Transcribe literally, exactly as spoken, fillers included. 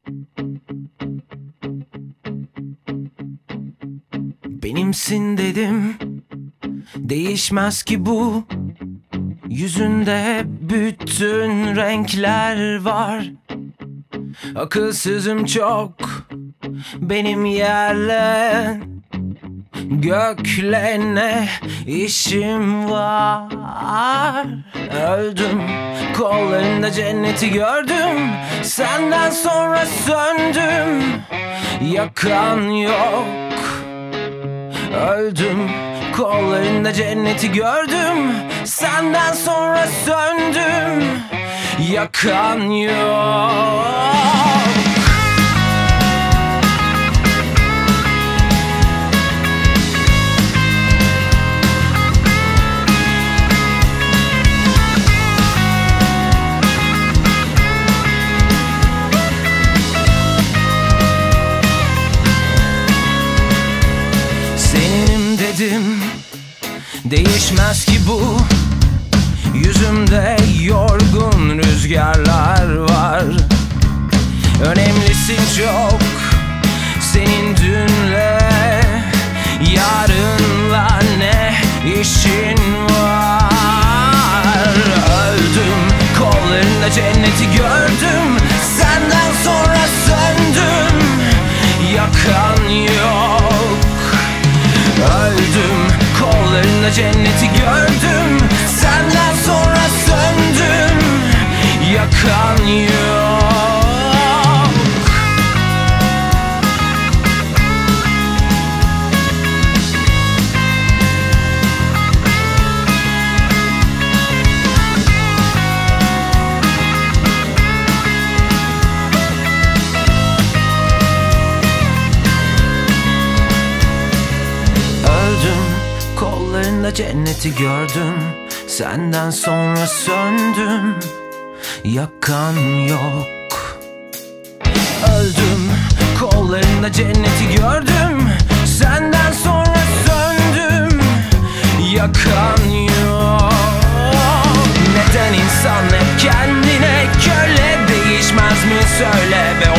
Benimsin dedim, değişmez ki bu. Yüzünde bütün renkler var. Akılsızım çok, benim yerle gökle ne işim var? Öldüm, kollarında cenneti gördüm. Senden sonra söndüm, yakan yok. Öldüm, kollarında cenneti gördüm. Senden sonra söndüm, yakan yok. Seninim dedim, değişmez ki bu. Yüzümde yorgun rüzgarlar var. Önemlisin çok, senin dünle yarınla ne işin var? Öldüm, kollarında cenneti gördüm. Senden sonra söndüm, yakan yok. Öldüm, kollarında cenneti gördüm. Senden sonra söndüm, yakan yok. Öldüm, kollarında cenneti gördüm. Senden sonra söndüm, yakan yok. Öldüm, kollarında cenneti gördüm. Senden sonra söndüm, yakan yok. Neden insan hep kendine köle? Değişmez mi söyle be